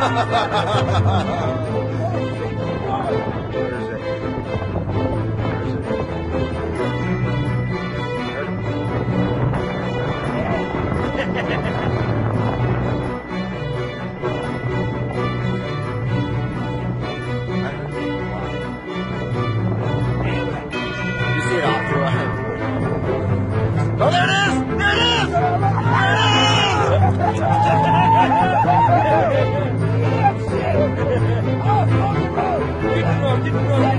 Oh, there it is! There it is! There it is! Keep it low, keep it low.